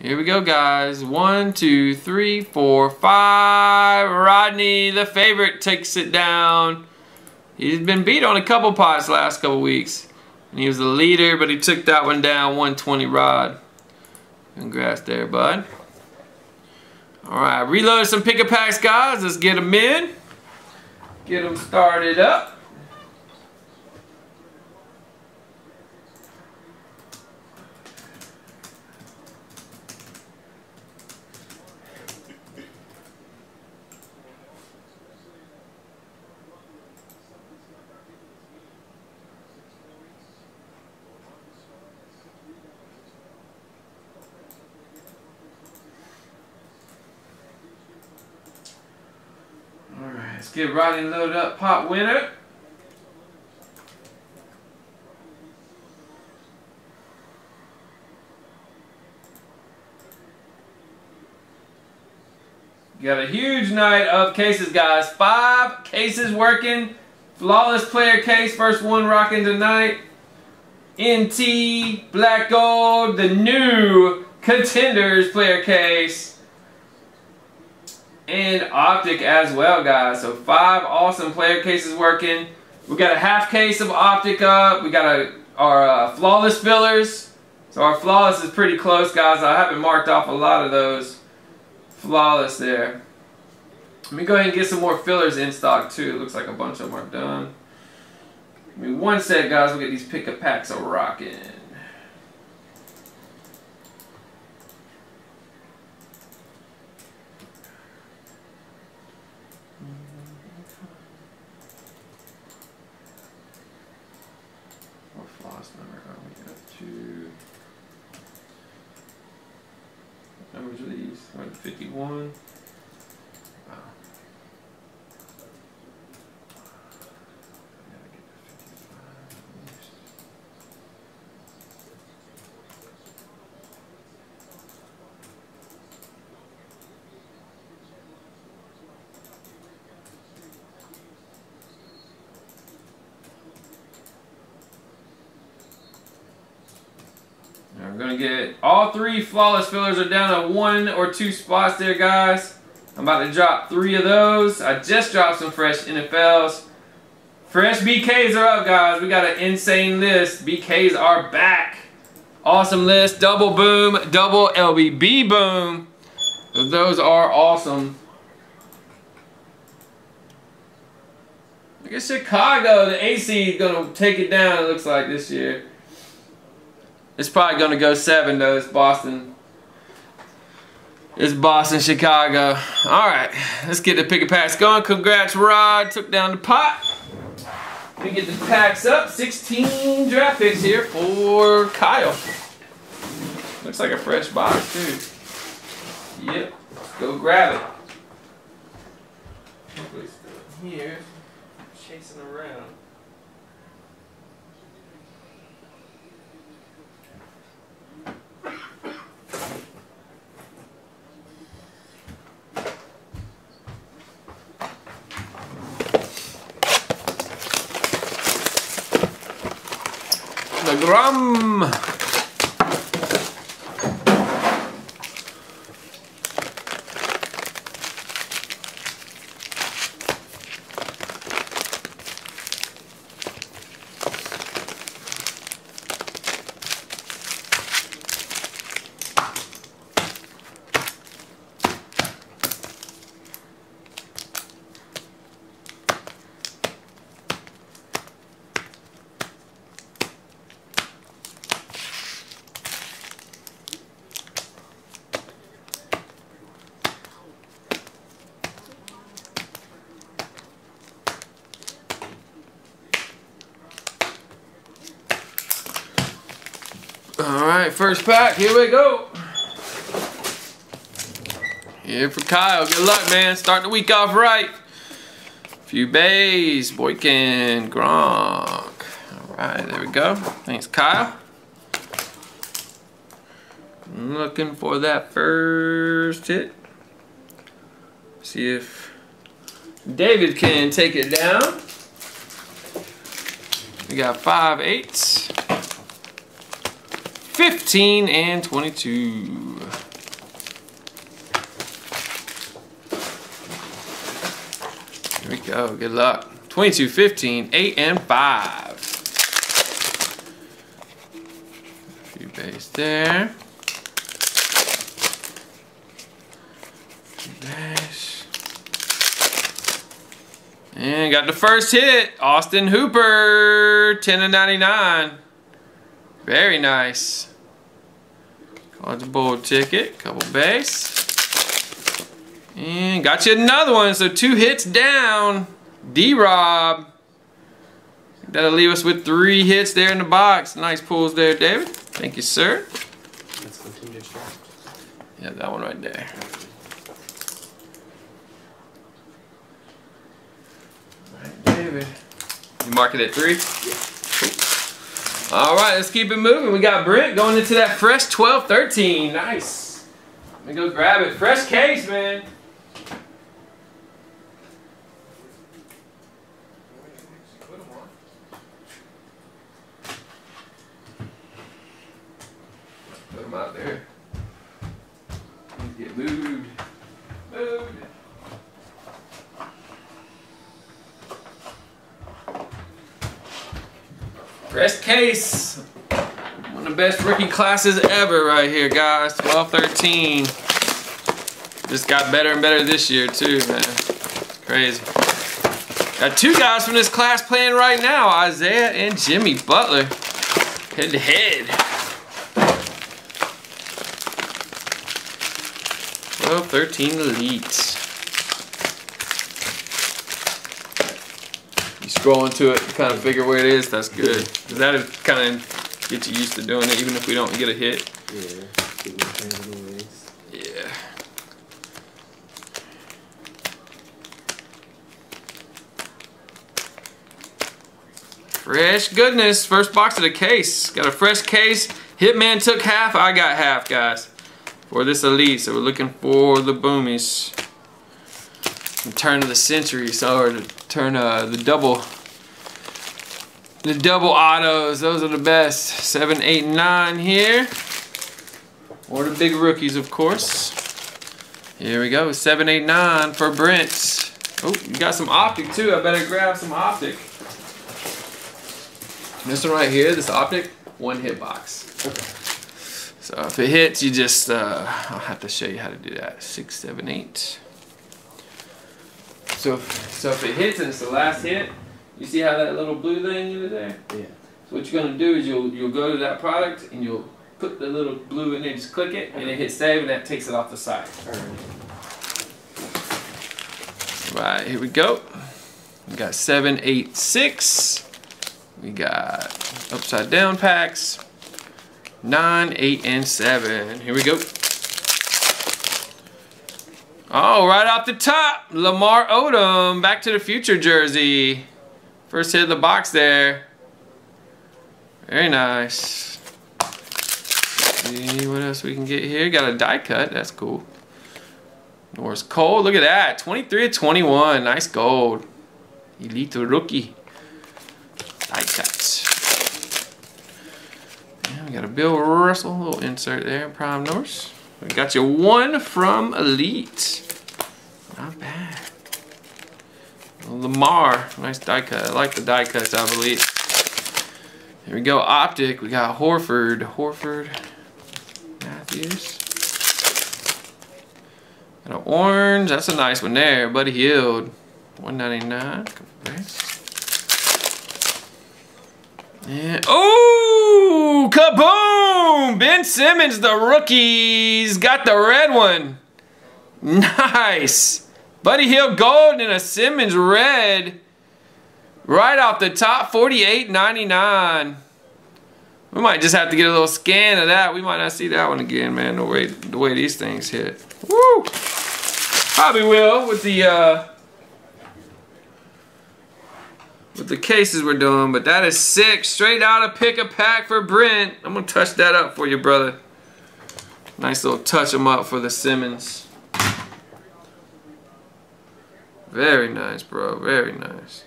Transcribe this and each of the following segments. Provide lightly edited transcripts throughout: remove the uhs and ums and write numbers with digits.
Here we go, guys. 1, 2, 3, 4, 5. Rodney, the favorite, takes it down. He's been beat on a couple pots last couple weeks. And he was the leader, but he took that one down. 120 Rod. Congrats there, bud. Alright, reload some pick a packs, guys. Let's get them in. Get them started up. Let's get Rodney loaded up, pot winner. Got a huge night of cases, guys. 5 cases working. Flawless player case, first one rocking tonight. NT, Black Gold, the new Contenders player case. And Optic as well, guys. So 5 awesome player cases working. We got a half case of Optic up. We got our flawless fillers. So our flawless is pretty close, guys. I haven't marked off a lot of those flawless there. Let me go ahead and get some more fillers in stock too. It looks like a bunch of them are done. Give me one sec, guys. We'll get these pick-up packs a rocking. What floss number are we up to? What numbers are these? 51. Wow. We're going to get all 3 flawless fillers are down to 1 or 2 spots there, guys. I'm about to drop 3 of those. I just dropped some fresh NFLs. Fresh BKs are up, guys. We got an insane list. BKs are back. Awesome list. Double boom, double LBB boom. Those are awesome. Look at Chicago. The AC is going to take it down, it looks like, this year. It's probably going to go 7, though. It's Boston. It's Boston, Chicago. Alright, let's get the pick a packs going. Congrats, Rod. Took down the pot. Let me get the packs up. 16 draft picks here for Kyle. Looks like a fresh box, too. Yep. Let's go grab it. Hopefully it's still here. Chasing around. The Grum. Alright, first pack, here we go. Here for Kyle. Good luck, man. Starting the week off right. Few bays, Boykin, Gronk. Alright, there we go. Thanks, Kyle. Looking for that first hit. See if David can take it down. We got 5 8s, 15, and 22. we go. Good luck. 22, 15, 8, and 5. Few base there. Base. And got the first hit. Austin Hooper. 10 of 99. Very nice. College Bowl ticket. Couple base. And got you another one. So 2 hits down. D-Rob. That'll leave us with 3 hits there in the box. Nice pulls there, David. Thank you, sir. Let's continue to draft. Yeah, that one right there. Alright, David. You mark it at 3? Yeah. Alright, let's keep it moving. We got Brent going into that fresh 12-13. Nice. Let me go grab it. Fresh case, man. Put them out there. Get moved. Moved. Fresh case. One of the best rookie classes ever right here, guys. 12-13. Just got better and better this year too, man. Crazy. Got 2 guys from this class playing right now. Isaiah and Jimmy Butler. Head to head. 12-13 Elite. You scroll into it, you kind of figure where it is, that's good. Because that'll kind of get you used to doing it, even if we don't get a hit. Yeah, keep my hands in the ways. Yeah. Fresh goodness, first box of the case. Got a fresh case. Hitman took half, I got half, guys. For this Elite, so we're looking for the boomies. The turn of the century, so the turn the double autos, those are the best. 7, 8, 9 here. Or the big rookies, of course. Here we go, 7, 8, 9 for Brent. Oh, you got some optic too. I better grab some optic. This one right here, this optic, 1 hit box. Okay. So if it hits, you just, I'll have to show you how to do that. 6, 7, 8. So if it hits and it's the last hit, you see how that little blue thing is there? Yeah. So what you're gonna do is you'll go to that product and you'll put the little blue in there, just click it, and it hits save, and that takes it off the side. Right, here we go. We got 7, 8, 6. We got upside down packs. 9, 8, and 7. Here we go. Oh, right off the top, Lamar Odom, Back to the Future jersey. First hit of the box there. Very nice. Let's see what else we can get here. Got a die cut, that's cool. Norris Cole, look at that. 23 of 21, nice gold. Elite rookie. Die cuts. We got a Bill Russell, little insert there, Prime Norse. We got you 1 from Elite. Not bad. Lamar, nice die cut. I like the die cuts out of Elite. Here we go, optic. We got Horford, Matthews. Got an orange, that's a nice one there. Buddy Hield, 199. And oh, kaboom! Ben Simmons, the rookies, got the red one. Nice. Buddy Hield gold and a Simmons red. Right off the top, 48.99. We might just have to get a little scan of that. We might not see that one again, man. The way these things hit. Woo! Probably will with the cases we're doing, but that is sick. Straight out of Pick a Pack for Brent. I'm gonna touch that up for you, brother. Nice little touch 'em up for the Simmons. Very nice, bro. Very nice.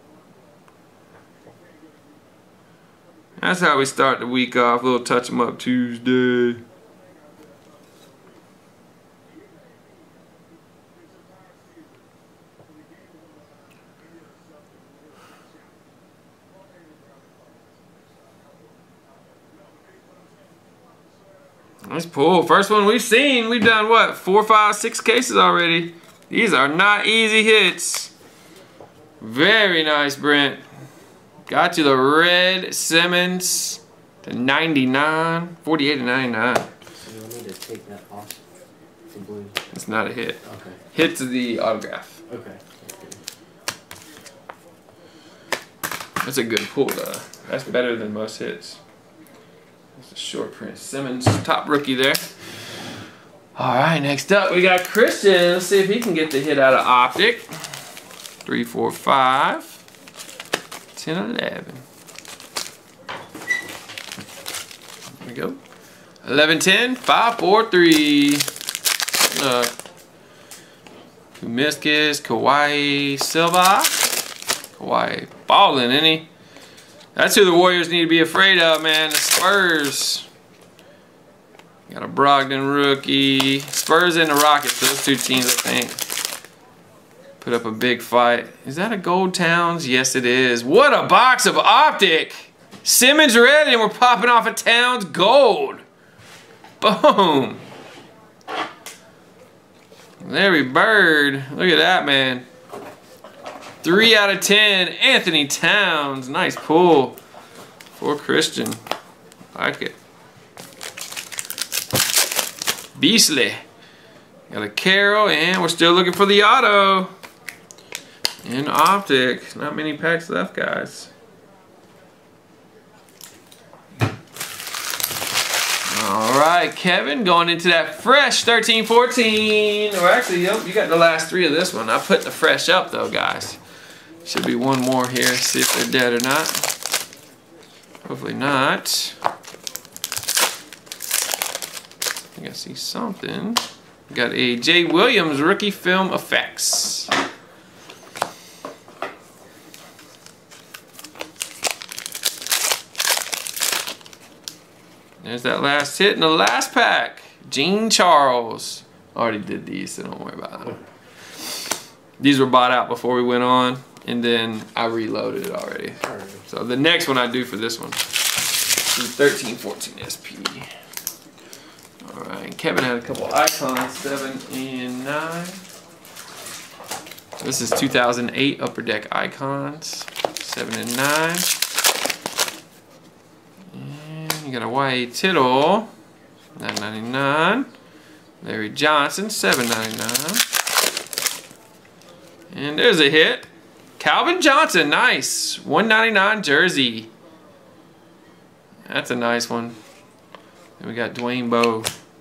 That's how we start the week off. A little touch 'em up Tuesday. Nice pull. First one we've seen. We've done what? 4, 5, 6 cases already. These are not easy hits. Very nice, Brent. Got you the red Simmons to 99. 48 to 99. So you want me to take that off the blue? It's not a hit. Okay. Hit to the autograph. Okay. That's a good pull, though. That's better than most hits. That's a short print. Simmons, top rookie there. All right, next up we got Christian. Let's see if he can get the hit out of Optic. 3, 4, 5, 10, 11. There we go. 11, 10, 5, 4, 3. Kumiskis, Kawhi Silva. Kawhi balling, isn't he? That's who the Warriors need to be afraid of, man. The Spurs. Got a Brogdon rookie. Spurs and the Rockets. Those two teams, I think, put up a big fight. Is that a gold Towns? Yes, it is. What a box of Optic. Simmons red, and we're popping off a Towns gold. Boom. Larry Bird. Look at that, man. 3 out of 10. Anthony Towns. Nice pull for Christian. Like it. Beasley. Got a Carroll, and we're still looking for the auto. In Optic. Not many packs left, guys. Alright, Kevin, going into that fresh 13-14. Or actually, you got the last 3 of this one. I put the fresh up, though, guys. Should be one more here. See if they're dead or not. Hopefully not. I think I see something. Got a Jay Williams rookie film effects. There's that last hit in the last pack. Gene Charles. Already did these, so don't worry about them. These were bought out before we went on, and then I reloaded it already. So the next one I do for this one is 13-14 SP. Alright, Kevin had a couple icons, 7 and 9. This is 2008 Upper Deck icons, 7 and 9. You got a Y.A. Tittle, $9.99. Larry Johnson, $7.99. And there's a hit. Calvin Johnson, nice. $1.99 jersey. That's a nice one. And we got Dwayne Bowe.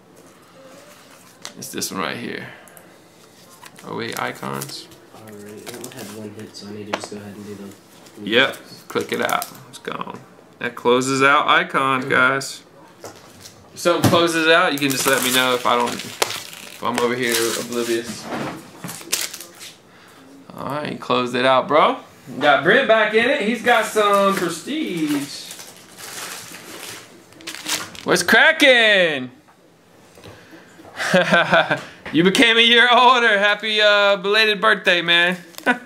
It's this one right here. 08 icons. Alright, I only had 1 hit, so I need to just go ahead and do the... Yep, click it out. It's gone. That closes out icons, guys. If something closes out, you can just let me know if I'm over here oblivious. Alright, closed it out, bro. Got Brent back in it. He's got some prestige. What's cracking? You became a year older. Happy belated birthday, man.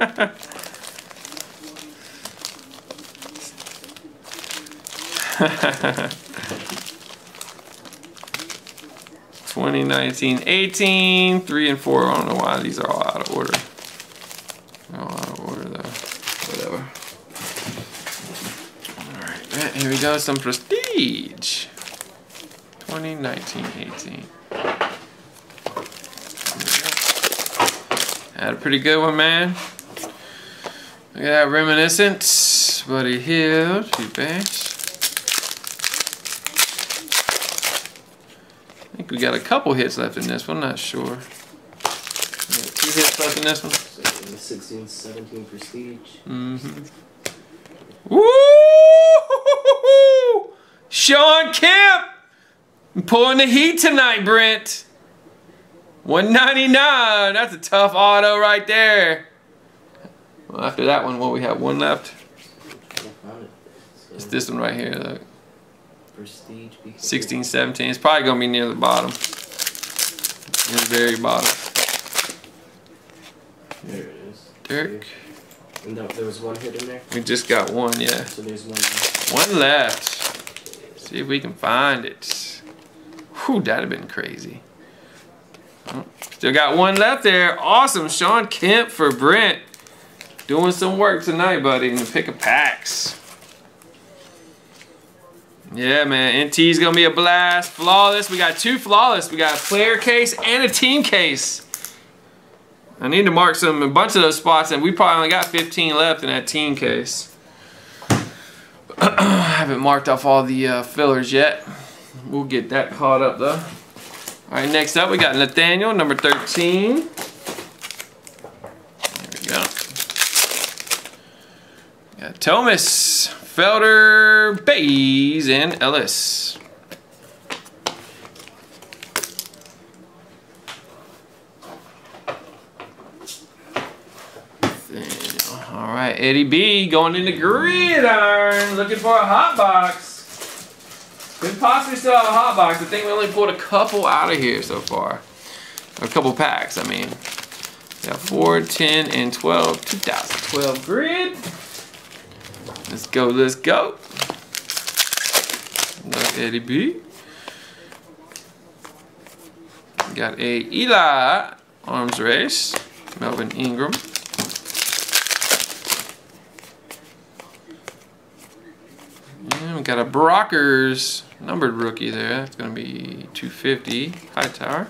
2019-18, 3 and 4. I don't know why these are all out of order. They're all out of order though. Whatever. Alright, here we go. Some prestige. 2019-18. Had a pretty good one, man. Look at that reminiscent. Buddy Hield, 2 packs. I think we got a couple hits left in this one, not sure. We got 2 hits left in this one. 16, 17 prestige. Mm-hmm. Woo! Sean Kemp! I'm pulling the heat tonight, Brent. $1.99. That's a tough auto right there. Well, after that one, we have 1 left. It's this one right here. Look. Prestige. 16, 17. It's probably going to be near the bottom. Near the very bottom. There it is. Dirk. And there was 1 hit in there? We just got 1, yeah. So there's 1 left. 1 left. See if we can find it. Whew, that'd have been crazy. Oh, still got one left there. Awesome. Sean Kemp for Brent. Doing some work tonight, buddy, in the pick of packs. Yeah, man. NT's going to be a blast. Flawless. We got 2 flawless. We got a player case and a team case. I need to mark a bunch of those spots, and we probably only got 15 left in that team case. I haven't marked off all the fillers yet. We'll get that caught up, though. All right, next up, we got Nathaniel, number 13. There we go. We got Thomas, Felder, Bays, and Ellis. All right, Eddie B going into Gridiron, looking for a hot box. Could possibly still have a hot box. I think we only pulled a couple out of here so far. A couple packs, I mean. We got 4, 10, and 12. 2012 grid. Let's go, let's go. Look, Eddie B. Got a Eli arms race. Melvin Ingram. And we got a Brockers numbered rookie there. That's going to be 250. Hightower.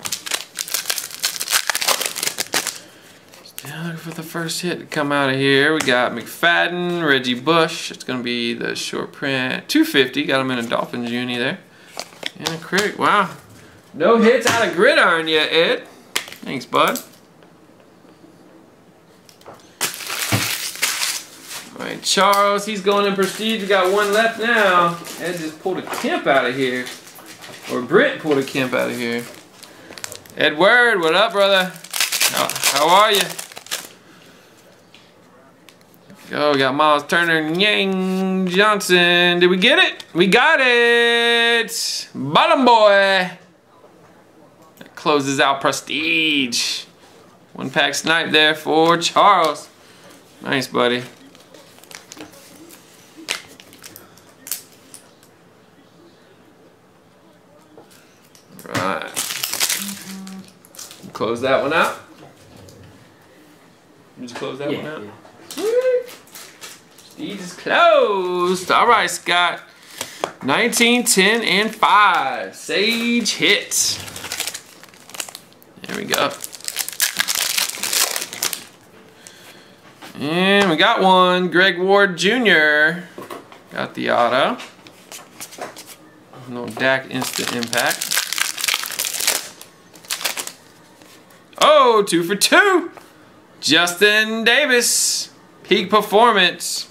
Still looking for the first hit to come out of here. We got McFadden, Reggie Bush. It's going to be the short print. 250. Got him in a Dolphins uni there. And a critic. Wow. No hits out of Gridiron yet, Ed. Thanks, bud. Alright, Charles, he's going in Prestige. We got one left now. Ed just pulled a Kemp out of here. Or Britt pulled a Kemp out of here. Edward, what up, brother? How are you? Go, we got Miles Turner and Yang Johnson. Did we get it? We got it! Bottom boy! That closes out Prestige. One pack snipe there for Charles. Nice, buddy. Right. Close that one out. Did you close that one out? Yeah. Prestige is closed. All right, Scott. 19, 10, and 5. Sage hit. There we go. And we got one. Greg Ward Jr. Got the auto. No Dak instant impact. Oh, 2 for 2. Justin Davis. Peak performance.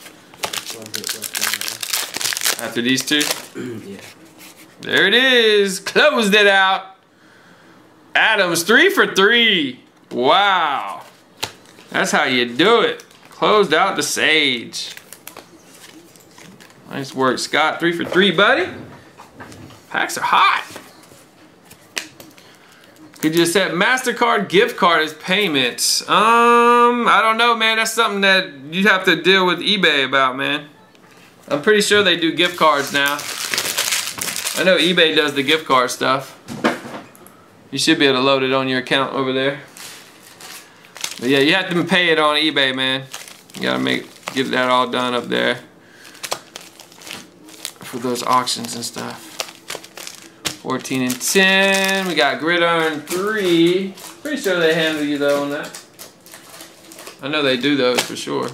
After these two? Yeah. There it is. Closed it out. Adams, 3 for 3. Wow. That's how you do it. Closed out the Sage. Nice work, Scott. 3 for 3, buddy. Packs are hot. Could you accept MasterCard gift card as payment? I don't know, man. That's something that you'd have to deal with eBay about, man. I'm pretty sure they do gift cards now. I know eBay does the gift card stuff. You should be able to load it on your account over there. But yeah, you have to pay it on eBay, man. You gotta get that all done up there for those auctions and stuff. 14 and 10. We got Gridiron 3. Pretty sure they handle you though on that. I know they do those for sure.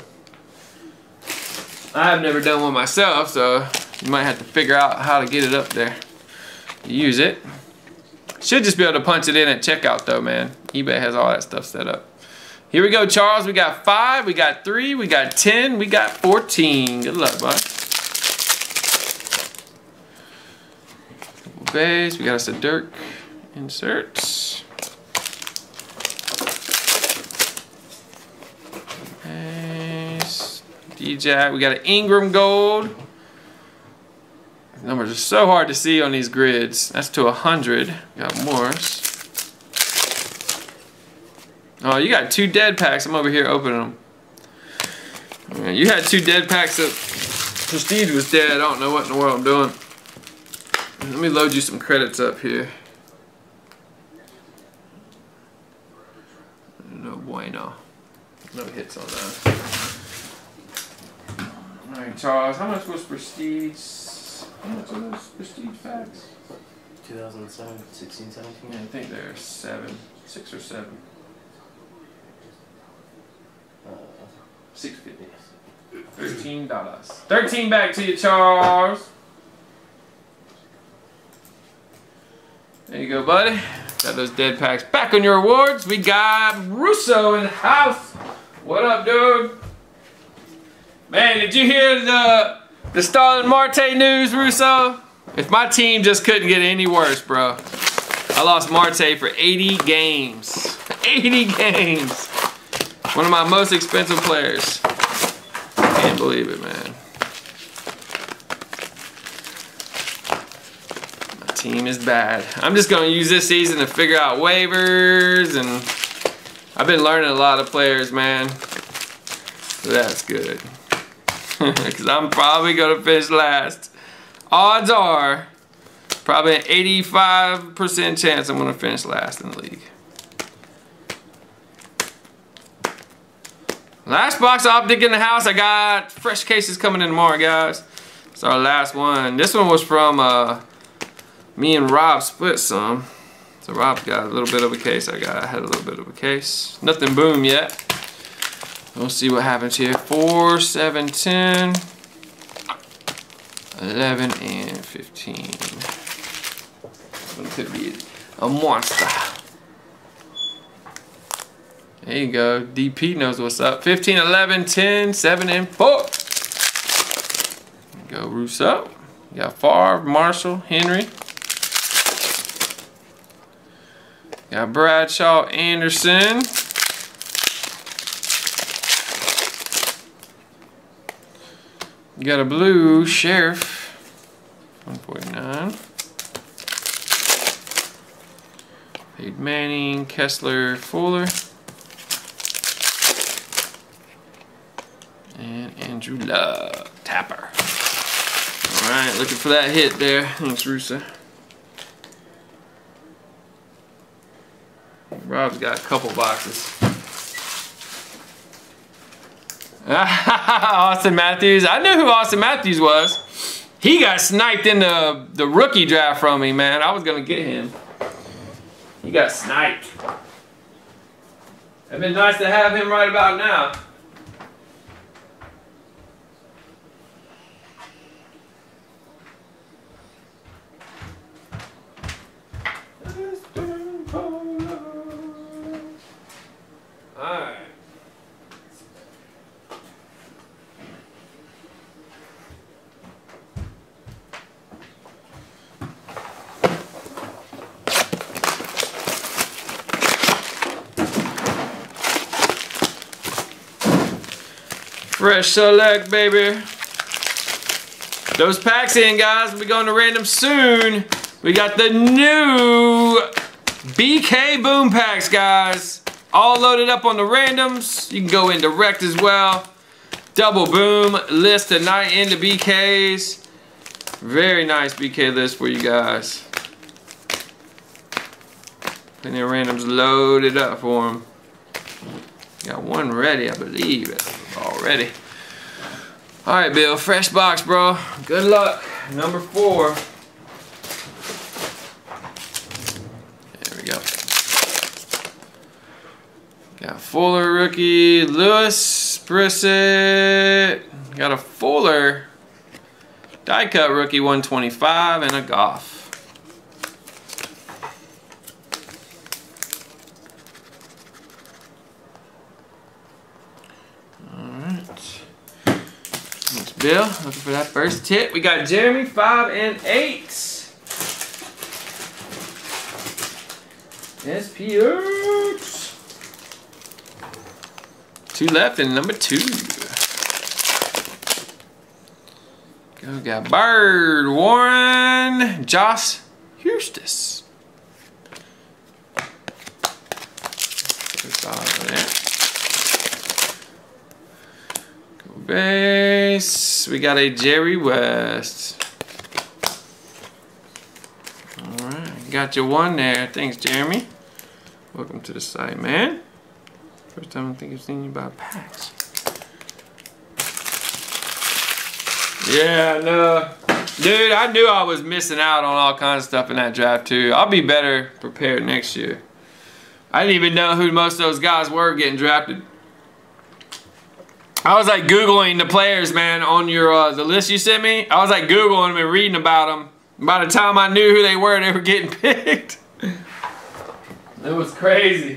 I've never done one myself, so you might have to figure out how to get it up there. Use it. Should just be able to punch it in at checkout though, man. eBay has all that stuff set up. Here we go, Charles. We got 5, we got 3, we got 10, we got 14. Good luck, bud. Couple base. We got us a Dirk insert. Base. D-Jack. We got an Ingram gold. The numbers are so hard to see on these grids. That's to 100. Got Morris. Oh, you got 2 dead packs. I'm over here opening them. You had 2 dead packs. Prestige was dead. I don't know what in the world I'm doing. Let me load you some credits up here. No bueno. No hits on that. Alright, Charles, how much was Prestige? How much are those Prestige packs? 2007, 16, 17? Yeah, I think they're 6 or 7. 650. $13. 13 back to you, Charles. There you go, buddy. Got those dead packs back on your awards. We got Russo in the house. What up, dude? Man, did you hear the Starling Marte news, Russo? If my team just couldn't get any worse, bro. I lost Marte for 80 games. 80 games. One of my most expensive players. Can't believe it, man. My team is bad. I'm just going to use this season to figure out waivers, and I've been learning a lot of players, man. So that's good. Because I'm probably going to finish last. Odds are, probably an 85% chance I'm going to finish last in the league. Last box optic in the house. I got fresh cases coming in tomorrow, guys. It's our last one. This one was from me and Rob split some. So Rob got a little bit of a case. I had a little bit of a case. Nothing boom yet. We'll see what happens here. 4, 7, 10, 11, and 15. This one could be a monster. There you go. DP knows what's up. 15, 11, 10, 7, and 4. Go Russo. You got Favre, Marshall, Henry. Got Bradshaw, Anderson. You got a blue Sheriff. 149. Peyton Manning, Kessler, Fuller. And Andrew Luck, Tapper. Alright, looking for that hit there. Thanks, Russo. Rob's got a couple boxes. Austin Matthews. I knew who Austin Matthews was. He got sniped in the rookie draft from me, man. I was going to get him. He got sniped. It'd been nice to have him right about now. Alright. Fresh select, baby. Those packs in, guys. We're going to random soon. We got the new BK boom packs, guys. All loaded up on the randoms. You can go in direct as well. Double boom list tonight into BKs. Very nice BK list for you guys. Plenty of randoms loaded up for them. Got one ready, I believe. Already. Alright, Bill. Fresh box, bro. Good luck. Number 4. There we go. Got Fuller rookie. Lewis Brissett. Got a Fuller. Die cut rookie 125 and a Goff. Bill, looking for that first hit. We got Jeremy 5 and 8. SPX. 2 left and number 2. Go, got Bird, Warren, Josh Hustis. Go base. We got a Jerry West. Got you one there. Thanks, Jeremy. Welcome to the site, man. First time I think I've seen you buy packs. Yeah, no. Dude, I knew I was missing out on all kinds of stuff in that draft, too. I'll be better prepared next year. I didn't even know who most of those guys were getting drafted. I was like Googling the players, man, on your the list you sent me. I was like Googling them and reading about them. By the time I knew who they were getting picked. It was crazy.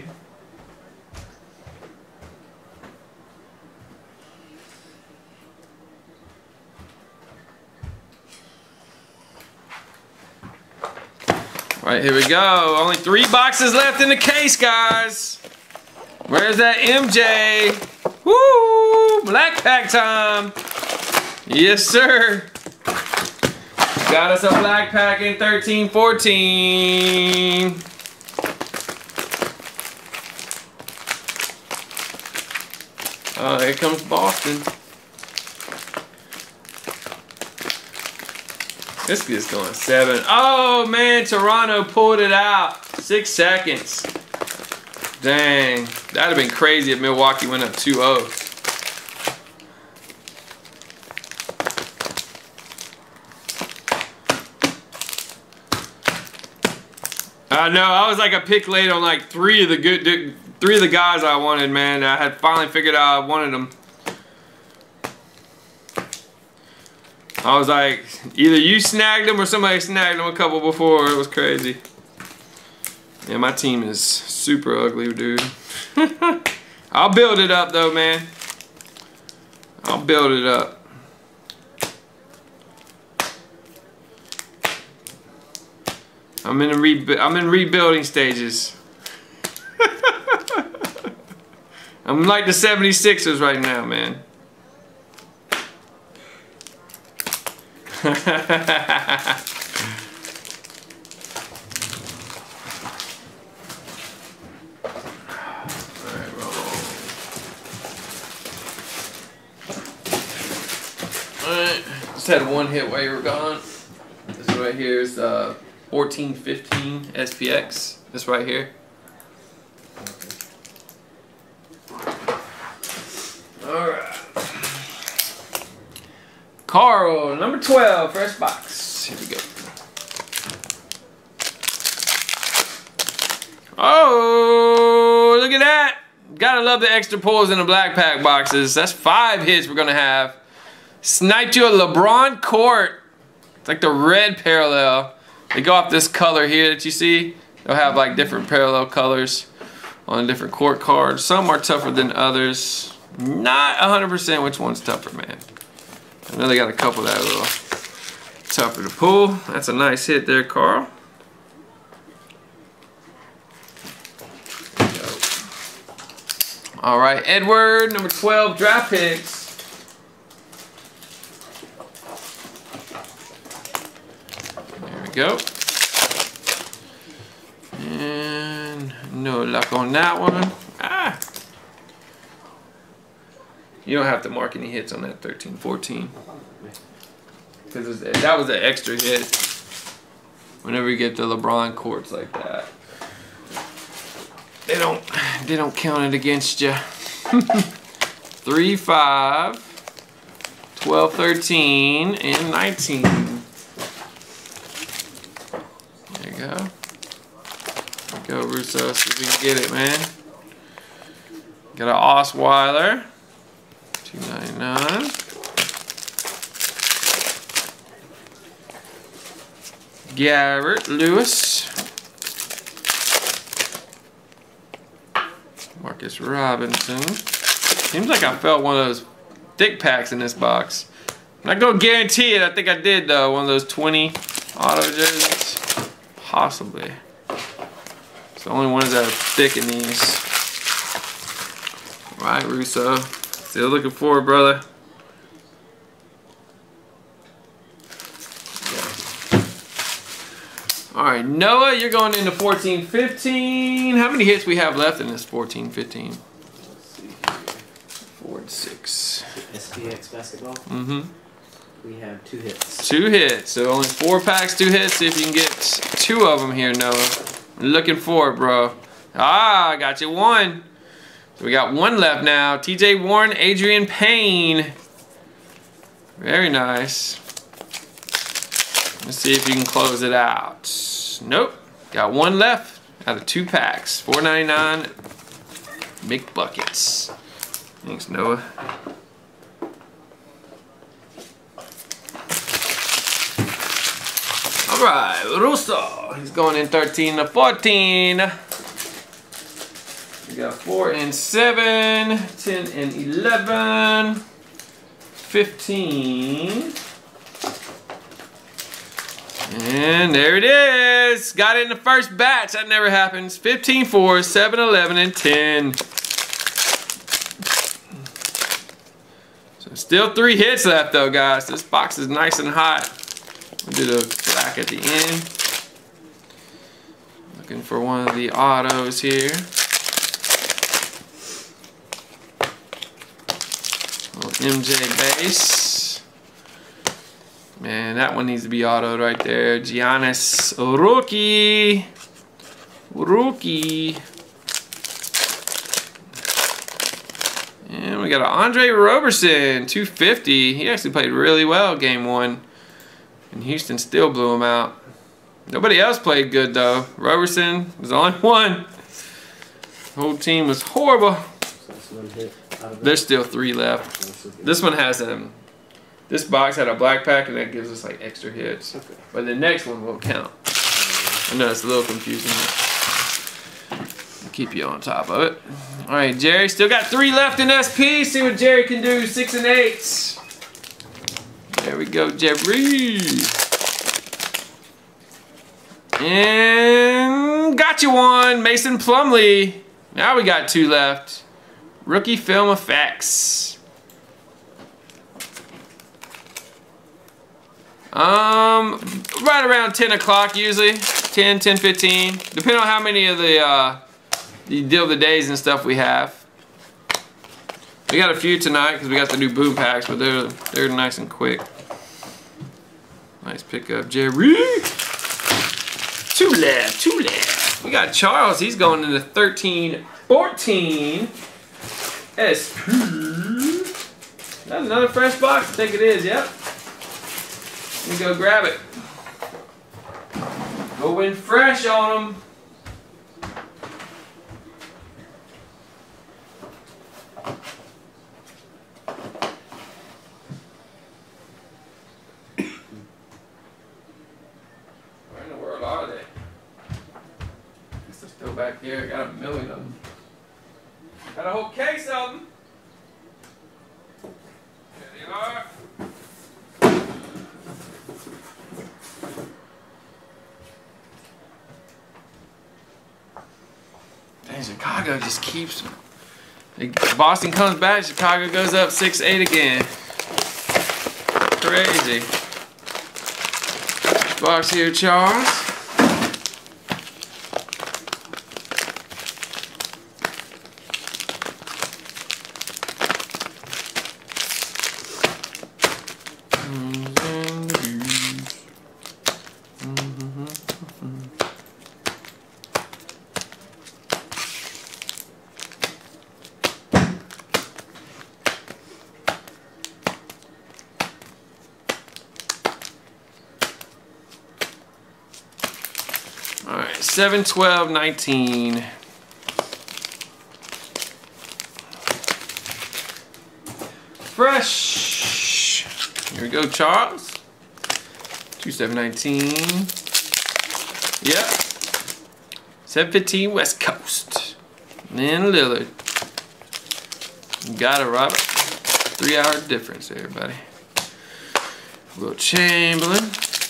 All right, here we go. Only 3 boxes left in the case, guys. Where's that MJ? Woo! Black pack time. Yes, sir. Got us a black pack in 13-14. Oh, here comes Boston. This is going 7. Oh, man, Toronto pulled it out. 6 seconds. Dang. That'd have been crazy if Milwaukee went up 2-0. I know, I was like a pick late on like 3 of the guys I wanted, man. I had finally figured out I wanted them. I was like, either you snagged them or somebody snagged them a couple before. It was crazy. Yeah, my team is super ugly, dude. I'll build it up though, man. I'll build it up. I'm in rebuilding stages. I'm like the 76ers right now, man. Alright, just had a 1-hit waiver gone. This right here is 14-15 SPX. This right here. Alright. Carl, number 12, first box. Here we go. Oh, look at that. Gotta love the extra pulls in the black pack boxes. That's 5 hits we're gonna have. Sniped you a LeBron court. It's like the red parallel. They go off this color here that you see. They'll have like different parallel colors on different court cards. Some are tougher than others. Not 100% which one's tougher, man. I know they got a couple that are a little tougher to pull. That's a nice hit there, Carl. All right, Edward, number 12, draft picks. There we go. And no luck on that one. Ah. You don't have to mark any hits on that 13-14. Because that was an extra hit. Whenever you get the LeBron courts like that. They don't count it against you. 3-5, 12-13, and 19. There you go. There you go, Russo. See if we can get it, man. Got an Osweiler. $2.99. Garrett Lewis. Marcus Robinson. Seems like I felt one of those thick packs in this box. I'm not gonna guarantee it. I think I did though. One of those 20 auto jerseys. Possibly. It's the only ones that are thick in these. All right, Russo. Still looking forward, brother. All right, Noah, you're going into 14-15. How many hits we have left in this 14-15? Let's see here. 4 and 6. SPX basketball? Mm-hmm. We have 2 hits. 2 hits. So only 4 packs, 2 hits. See if you can get 2 of them here, Noah. I'm looking for it, bro. Ah, I got you 1. So we got 1 left now. TJ Warren, Adrian Payne. Very nice. Let's see if you can close it out. Nope. Got 1 left out of 2 packs. $4.99. Big buckets. Thanks, Noah. Alright, Russo. He's going in 13 to 14. We got 4 and 7, 10 and 11, 15. And there it is. Got it in the first batch. That never happens. 15, 4, 7, 11, and 10. So still 3 hits left though, guys. This box is nice and hot. We'll do the black at the end. Looking for one of the autos here. Little MJ base. Man, that one needs to be autoed right there. Giannis rookie. And we got an Andre Roberson, 250. He actually played really well game 1. And Houston still blew him out. Nobody else played good though. Roberson was the only one. The whole team was horrible. So that's 1 hit out of There's still 3 left. This one has this box had a black pack and that gives us like extra hits. Okay. But the next one won't count. I know it's a little confusing. I'll keep you on top of it. Alright, Jerry. Still got 3 left in SP. See what Jerry can do. 6 and 8. There we go, Jerry. And got you 1. Mason Plumlee. Now we got 2 left. Rookie Film Effects. Right around 10 o'clock usually. 10, 10:15. Depending on how many of the deal of the days and stuff we have. We got a few tonight because we got the new boom packs, but they're nice and quick. Nice pickup, Jerry. 2 left, 2 left. We got Charles. He's going into 13, 14. SP. That's another fresh box. I think it is. Yep. Let me go grab it. Go in fresh on them. Where in the world are they? I guess they're still back here. I got a million of them. Got a whole case of them. There they are. Dang, Chicago just keeps. Boston comes back, Chicago goes up 6-8 again. Crazy. Box here, Charles. Alright, 7, 12, 19. Fresh. Here we go, Charles. 2, 7, 19. Yep. 7-15 West Coast. And then Lillard. You got it, Robert. 3-hour difference there, buddy. Will Chamberlain.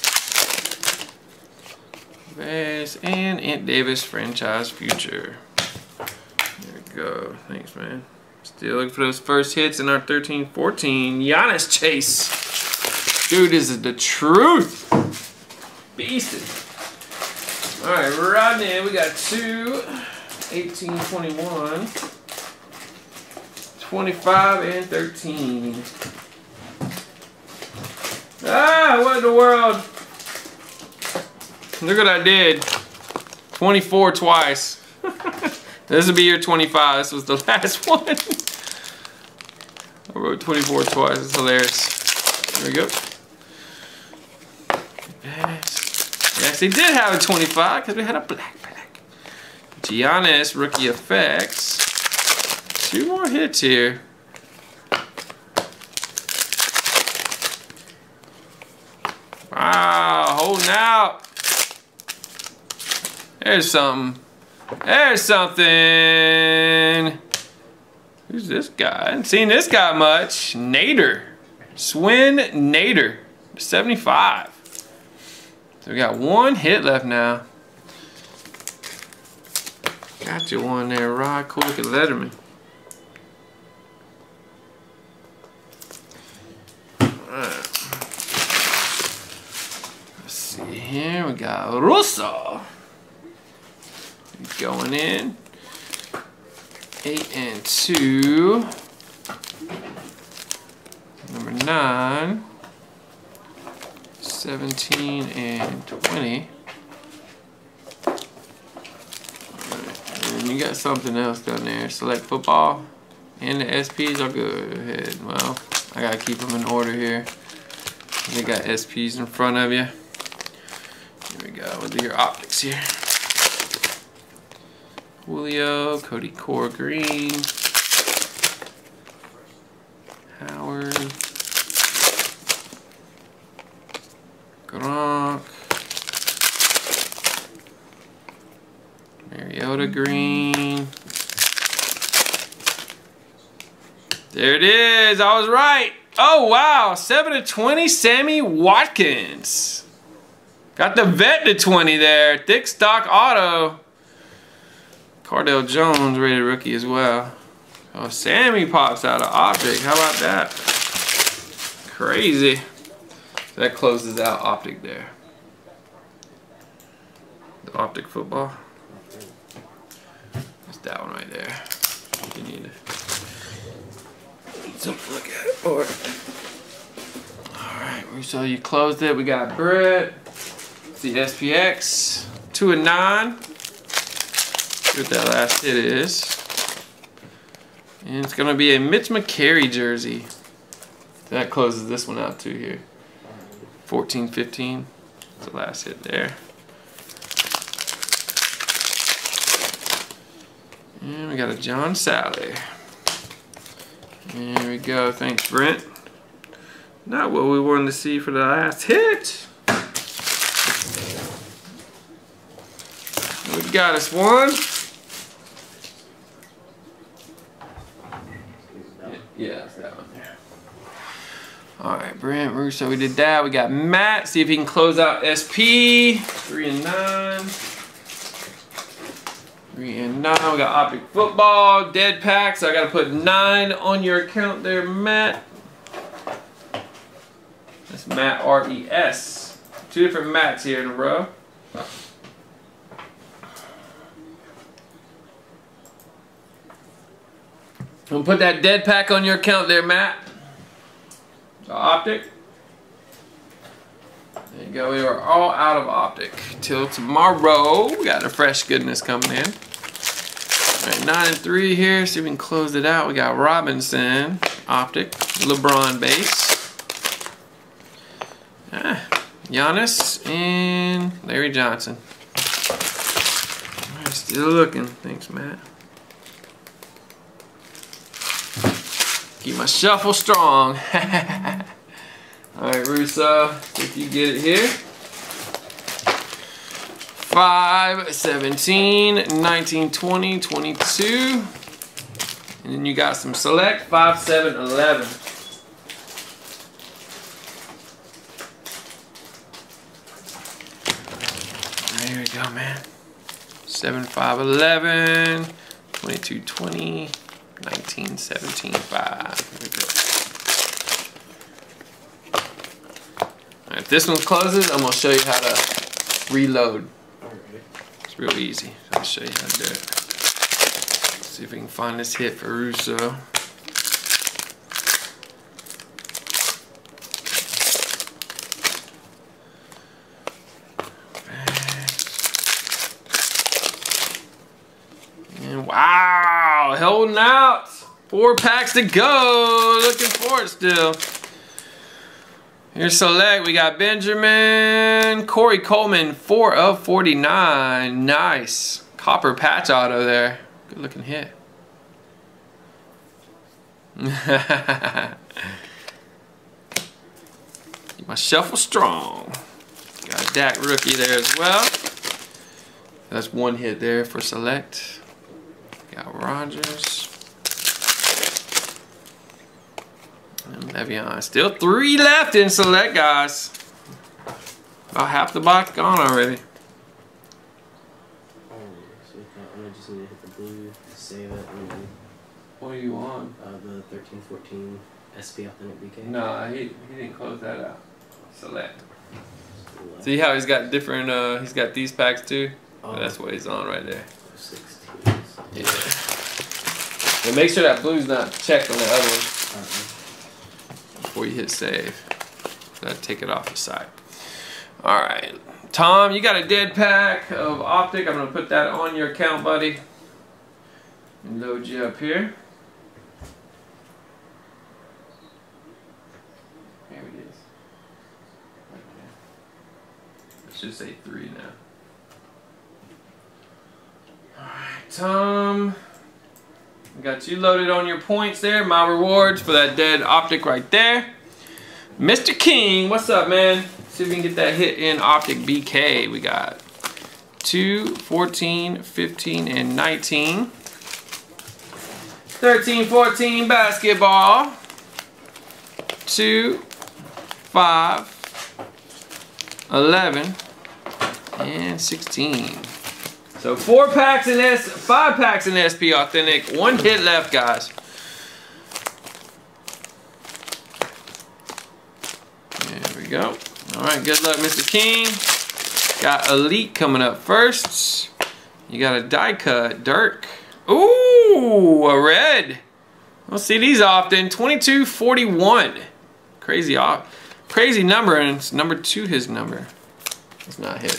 And Ant Davis franchise future. There we go. Thanks, man. Still looking for those first hits in our 13-14. Giannis Chase. Dude, this is the truth. Beasted. Alright, Rodney, we got 2, 18, 21, 25, and 13. Ah, what in the world? Look what I did. 24 twice. This will be your 25. This was the last one. I wrote 24 twice. It's hilarious. There we go. Yes, he did have a 25 because we had a black. Giannis, rookie effects. 2 more hits here. Wow, holding out. There's something. There's something. Who's this guy? I haven't seen this guy much. Nader. Swin Nader. 75. So we got 1 hit left now. Got you one there, Rod. Cool looking Letterman. Alright. Let's see here. We got Russo. He's going in. 8 and 2. Number 9. 17 and 20. And you got something else down there. Select football. And the SPs are good. Ahead. Well, I gotta keep them in order here. They got SPs in front of you. Here we go. We'll do your optics here. Julio, Cody Core Green, Howard, Gronk, Mariota Green. There it is. I was right. Oh wow, 7 to 20, Sammy Watkins. Got the vet to 20 there. Thick stock auto. Cardell Jones, rated rookie as well. Oh, Sammy pops out of optic. How about that? Crazy. That closes out optic there. The optic football. That's that one right there. You need something to look at. Alright, so you closed it. We got Brett. The SPX. 2 and 9. What that last hit is. And it's going to be a Mitch McCary jersey. That closes this one out too here. 14-15. That's the last hit there. And we got a John Sally. There we go. Thanks, Brent. Not what we wanted to see for the last hit. We got us one. Yeah, that's that one there. Alright, Brent Russo, we did that. We got Matt. See if he can close out SP. 3 and 9. 3 and 9. We got Optic Football. Dead pack. So I got to put 9 on your account there, Matt. That's Matt R-E-S. 2 different Matts here in a row. I'm gonna put that dead pack on your account there, Matt. The optic. There you go. We are all out of optic till tomorrow. We got a fresh goodness coming in. All right, 9 and 3 here. See if we can close it out. We got Robinson optic, LeBron base, Giannis, and Larry Johnson. All right, still looking. Thanks, Matt. Keep my shuffle strong. Alright, Russo, if you get it here. 5, 17, 19, 20, 22. And then you got some select, 5, 7, 11. There we go, man. 7, 5, 11, 22, 20. 19, 17, 5. Here we go. Right, if this one closes, I'm going to show you how to reload. It's real easy. I'll show you how to do it. Let's see if we can find this hit for Russo. And wow, holding out. 4 packs to go. Looking for it still. Here's select. We got Benjamin, Corey Coleman, 4 of 49. Nice. Copper patch auto there. Good looking hit. Keep my shuffle strong. Got a Dak rookie there as well. That's 1 hit there for select. Got Rodgers. And Le'Veon. Still 3 left in select, guys. About half the box gone already. So I just need to hit the blue, save it, and then What are you on? the 1314 SP Authentic BK. No, he didn't close that out. Select. See how he's got different, he's got these packs too? Oh. That's what he's on right there. 16s. Yeah. And make sure that blue's not checked on the other one before you hit save. Gotta take it off the side. Alright. Tom, you got a dead pack of Optic. I'm gonna put that on your account, buddy. And load you up here. Here it is. Right there. It should say 3 now. Alright, Tom. I got you loaded on your points there. My rewards for that dead Optic right there. Mr. King, what's up, man? See if we can get that hit in Optic BK. We got 2, 14, 15, and 19. 13, 14 basketball. 2, 5, 11, and 16. So 4 packs in 5 packs in SP Authentic. 1 hit left, guys. There we go. All right, good luck, Mr. King. Got Elite coming up first. You got a die cut, Dirk. Ooh, a red. We'll see these often. 2241. Crazy number, and it's number 2 his number. It's not hit.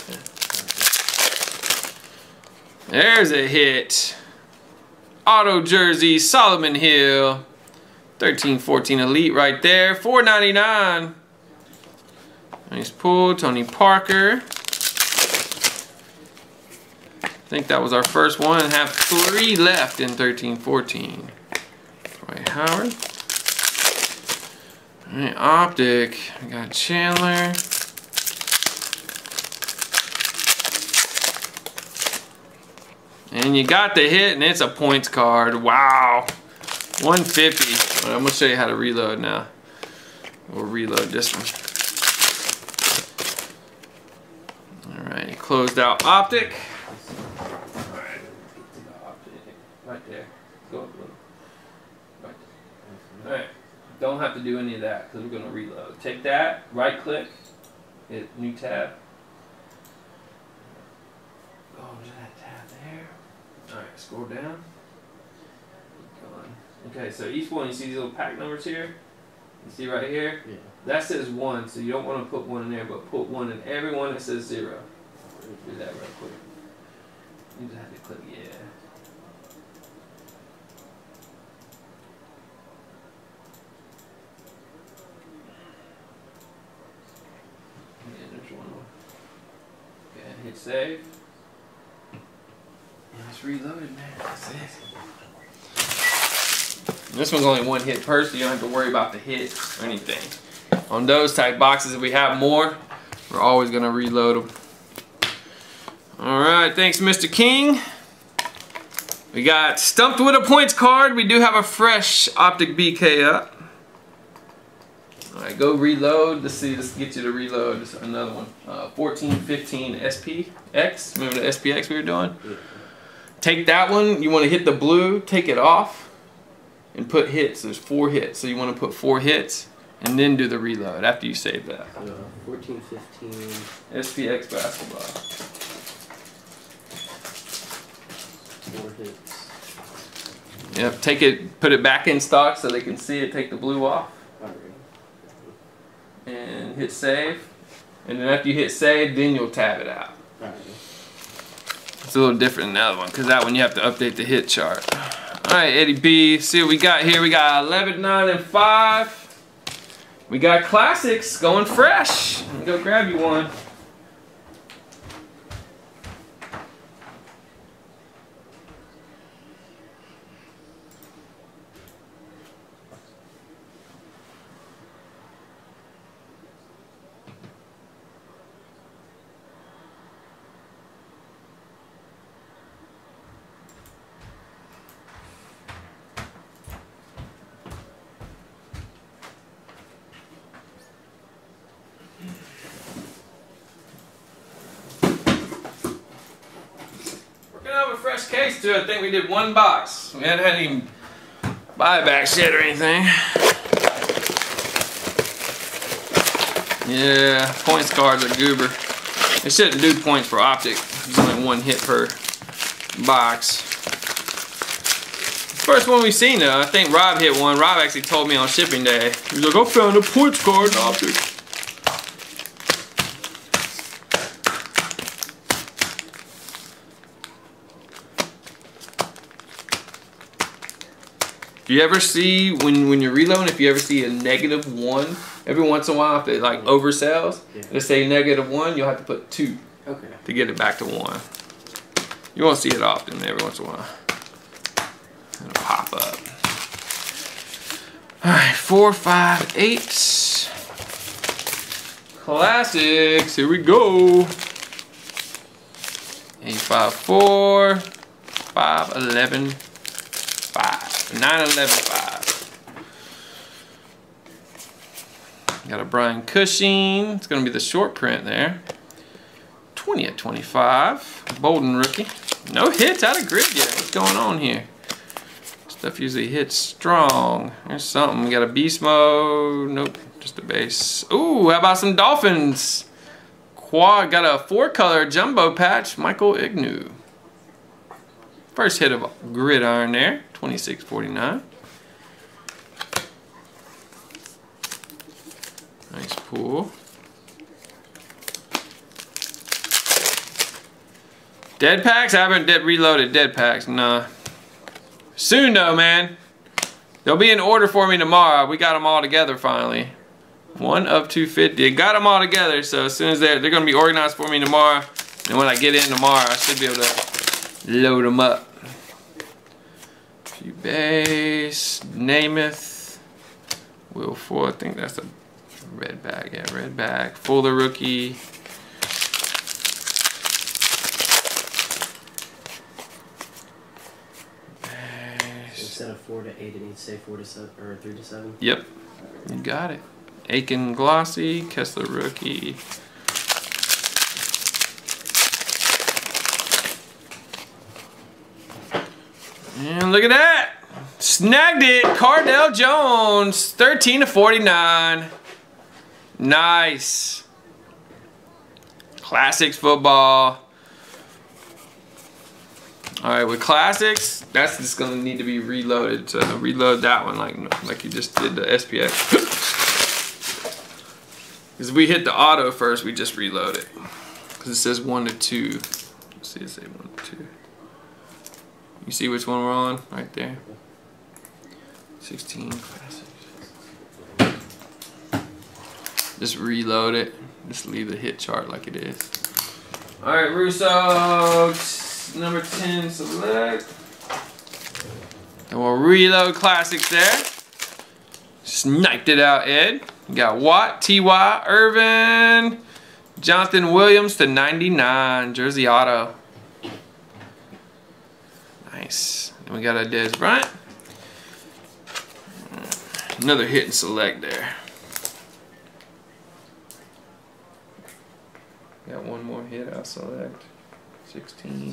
There's a hit. Auto jersey, Solomon Hill. 1314 Elite right there. $4.99. Nice pull, Tony Parker. I think that was our first one, and have 3 left in 1314. Troy Howard. Alright, Optic. We got Chandler. And you got the hit, and it's a points card. Wow. 150. I'm going to show you how to reload now. We'll reload this one. Alright, closed out Optic. Alright, right there. Go up a little. Right there. Alright, don't have to do any of that because we're going to reload. Take that, right click, hit new tab. Go to that tab there. Alright, scroll down. Keep going. Okay, so each one, you see these little pack numbers here? You see right here? Yeah. That says 1, so you don't want to put 1 in there, but put 1 in every one that says 0. Do that real quick. You just have to click, yeah. Yeah, there's one more. Okay, hit save. And it's reloaded, man. That's it. This one's only 1 hit per, so you don't have to worry about the hits or anything. On those type boxes, if we have more, we're always gonna reload them. Alright, thanks Mr. King. We got Stumped with a Points card. We do have a fresh Optic BK up. Alright, go reload. Let's see, let's get you to reload. This is another one. 1415 SPX. Remember the SPX we were doing? Yeah. Take that one. You want to hit the blue, take it off, and put hits. There's 4 hits. So you want to put 4 hits and then do the reload after you save that. 1415 SPX basketball. 4 hits. Yep, take it, put it back in stock so they can see it, take the blue off. Alright. And hit save. And then after you hit save, then you'll tab it out. Alright. a little different than the other one because that one you have to update the hit chart. Alright, Eddie B. See what we got here. We got 11, 9, and 5. We got classics going fresh. Let me go grab you one. Fresh case too. I think we did one box. We hadn't had any buybacks yet or anything. Yeah, points cards are goober. They shouldn't do points for Optic. There's only one hit per box. First one we've seen though. I think Rob hit one. Rob actually told me on shipping day. He was like, I found a points card in Optic. If you ever see, when you're reloading, if you ever see a -1, every once in a while, if it like oversells, let's say -1, you'll have to put 2 to get it back to 1. You won't see it often, every once in a while. It'll pop up. Alright, 4, 5, 8. Classics, here we go. 8, 5, 4, 5, 11, 5. 9, 11, 5. Got a Brian Cushing. It's going to be the short print there. 20 of 25. Bolden rookie. No hits out of grid yet. What's going on here? Stuff usually hits strong. There's something. We got a beast mode. Nope. Just a base. Ooh, how about some Dolphins? Quad. Got a 4-color jumbo patch. Michael Ignu. First hit of gridiron there. 26.49. Nice pull. Dead packs? I haven't reloaded dead packs. Nah. Soon though, man. They'll be in order for me tomorrow. We got them all together finally. 1 of 250. Got them all together. So as soon as they're going to be organized for me tomorrow. And when I get in tomorrow, I should be able to load them up. Base, Namath, Will Ford, I think that's a red bag, yeah, red bag. Fuller rookie. Instead of 4 to 8, it needs to say 4 to 7 or 3 to 7. Yep, you got it. Aiken glossy, Kessler rookie. And look at that! Snagged it! Cardell Jones, 13 of 49. Nice. Classics football. Alright, with classics, that's just gonna need to be reloaded. So reload that one like you just did the SPX. Because we hit the auto first, we just reload it. Because it says 1 to 2. Let's see, it say 1 to 2. You see which one we're on? Right there. 16 classics. Just reload it. Just leave the hit chart like it is. Alright, Russo, number 10 select. And we'll reload classics there. Sniped it out, Ed. You got Watt, T.Y., Irvin, Jonathan Williams to 99, jersey auto. Nice. And we got a Dez Bryant. Another hit and select there. Got one more hit, I'll select. 16.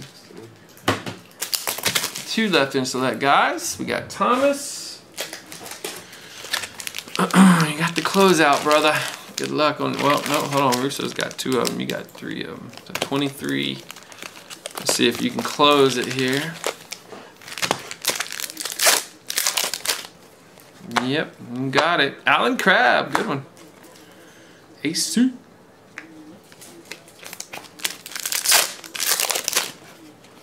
2 left in select, guys. We got Thomas. You got the closeout, brother. Good luck on, well, no, hold on. Russo's got 2 of them. You got 3 of them. So 23. Let's see if you can close it here. Yep, got it. Alan Crabb, good one. Ace 2.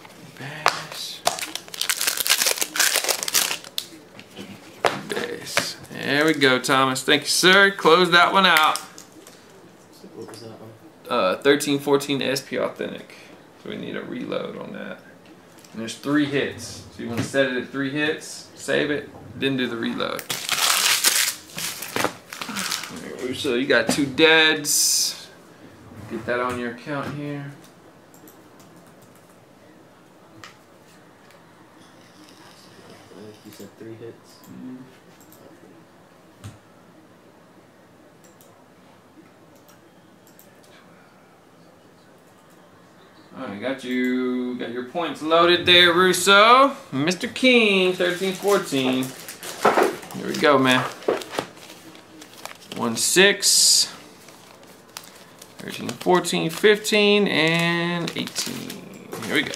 There we go, Thomas. Thank you, sir. Close that one out. What was that one? 1314 SP Authentic. So we need a reload on that. And there's 3 hits. So you want to set it at 3 hits, save it, then do the reload. So you got 2 deads. Get that on your account here. You said 3 hits. Mm-hmm. Alright, got your points loaded there, Russo. Mr. King, 1314. Here we go, man. 1, 6, 13, 14, 15, and 18. Here we go.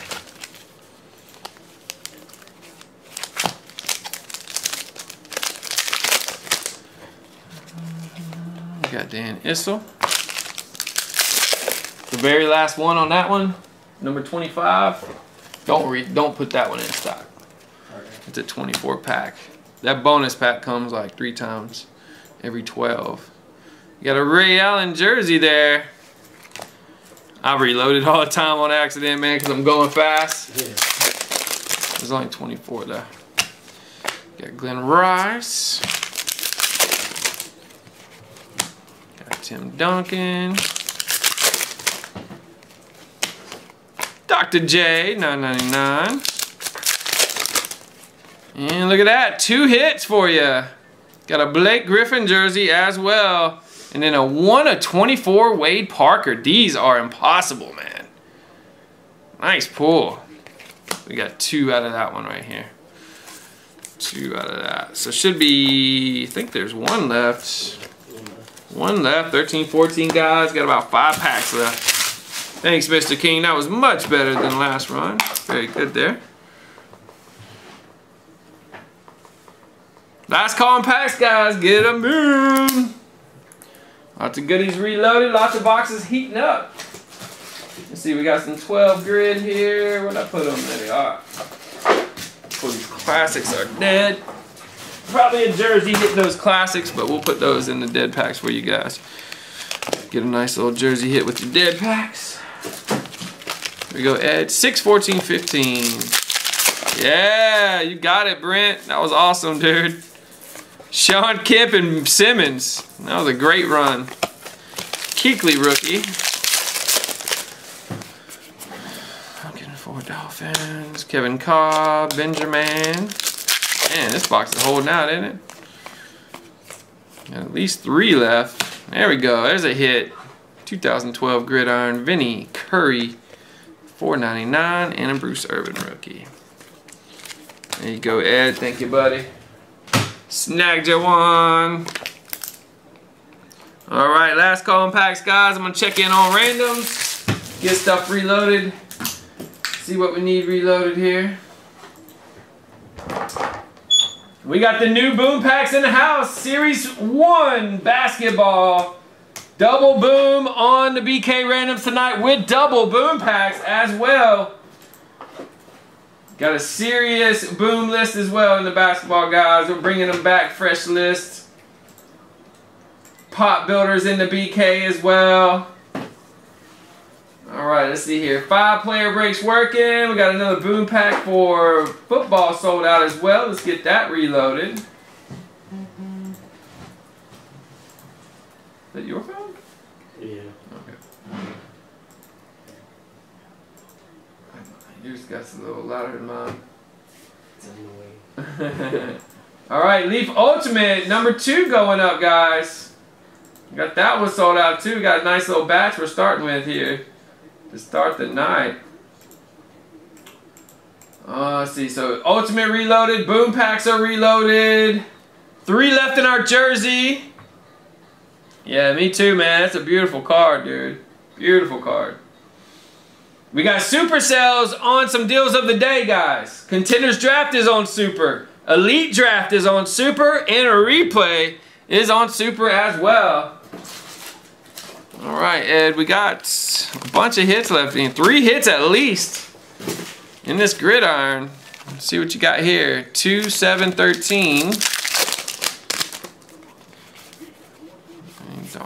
Got Dan Issel. The very last one on that one, number 25. Don't put that one in stock. It's a 24 pack. That bonus pack comes like 3 times every 12. You got a Ray Allen jersey there. I reloaded all the time on accident, man, because I'm going fast. Yeah. There's only 24 though. Got Glenn Rice. Got Tim Duncan. Dr. J, $9.99. And look at that, 2 hits for you. Got a Blake Griffin jersey as well. And then a 1 of 24 Wade Parker. These are impossible, man. Nice pull. We got 2 out of that one right here. 2 out of that. So should be, I think there's 1 left. 1 left, 13, 14 guys. Got about 5 packs left. Thanks, Mr. King. That was much better than last run. Very good there. Last call on packs, guys. Get them in. Lots of goodies reloaded. Lots of boxes heating up. Let's see. We got some 12 grid here. Where'd I put them? There they are. These classics are dead. Probably a jersey hitting those classics, but we'll put those in the dead packs for you guys. Get a nice little jersey hit with the dead packs. Here we go, Ed. 6, 14, 15. Yeah, you got it, Brent. That was awesome, dude. Sean Kemp and Simmons. That was a great run. Kuechly rookie. Looking for Dolphins. Kevin Cobb, Benjamin. Man, this box is holding out, isn't it? Got at least 3 left. There we go. There's a hit. 2012 Gridiron. Vinny Curry. $4.99. And a Bruce Irvin rookie. There you go, Ed. Thank you, buddy. Snagged you one. Alright, last call on packs, guys. I'm going to check in on randoms. Get stuff reloaded. See what we need reloaded here. We got the new boom packs in the house. Series 1 basketball. Double boom on the BK randoms tonight with double boom packs as well. Got a serious boom list as well in the basketball, guys. We're bringing them back, fresh list. Pop builders in the BK as well. Alright, let's see here. 5 player breaks working. We got another boom pack for football sold out as well. Let's get that reloaded. Is that your phone? Yeah. Okay. Yours got a little louder than mine. It's annoying. Alright, Leaf Ultimate, number 2 going up, guys. Got that one sold out too. Got a nice little batch we're starting with here to start the night. Let's see, so Ultimate reloaded, boom packs are reloaded. 3 left in our jersey. Yeah, me too, man. That's a beautiful card, dude. Beautiful card. We got super sales on some deals of the day, guys. Contenders Draft is on super. Elite Draft is on super. And a replay is on super as well. Alright, Ed, we got a bunch of hits left in. 3 hits at least in this gridiron. Let's see what you got here. 2, 7, 13.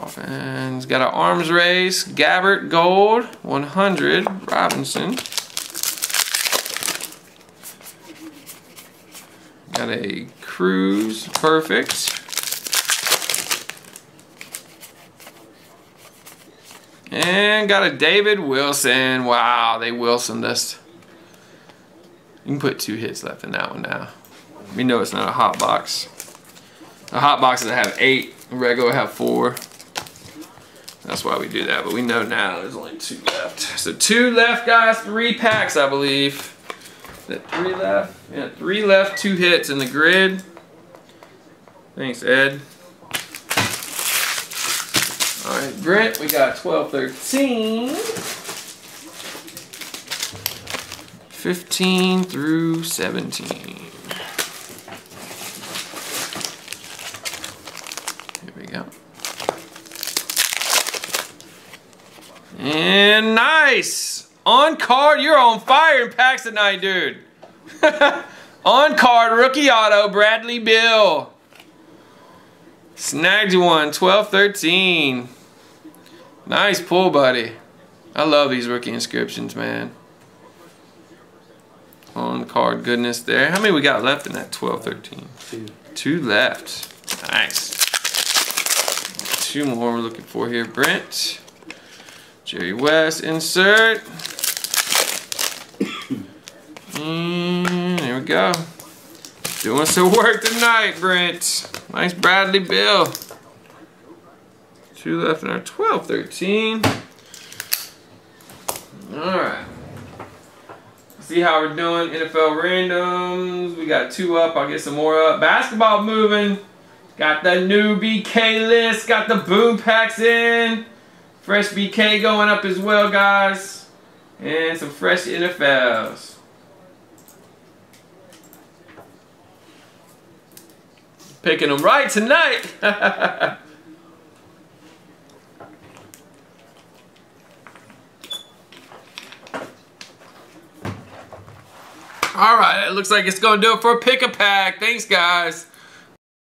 Dolphins. Got an arms race. Gabbert gold. 100. Robinson. Got a Cruz. Perfect. And got a David Wilson. Wow, they Wilsoned us. You can put 2 hits left in that one now. We know it's not a hot box. A hot box will have 8. A regular will have 4. That's why we do that. But we know now there's only 2 left. So 2 left, guys. 3 packs, I believe. Is that 3 left? Yeah, 3 left. 2 hits in the grid. Thanks, Ed. All right, Brent, we got 12-13. 15 through 17. Here we go. And nice! On card, you're on fire in packs tonight, dude. On card, rookie auto, Bradley Beal. Snagged you one, 12-13. Nice pull, buddy. I love these rookie inscriptions, man. On card goodness there. How many we got left in that 12-13? 2. 2 left. Nice. 2 more we're looking for here. Brent. Jerry West insert. And there we go. Doing some work tonight, Brent. Nice Bradley Beal. 2 left in our 12-13. Alright. See how we're doing. NFL randoms. We got 2 up. I'll get some more up. Basketball moving. Got the new BK list. Got the boom packs in. Fresh BK going up as well, guys. And some fresh NFLs. Picking them right tonight. Alright, it looks like it's going to do it for a pick-a-pack. Thanks, guys.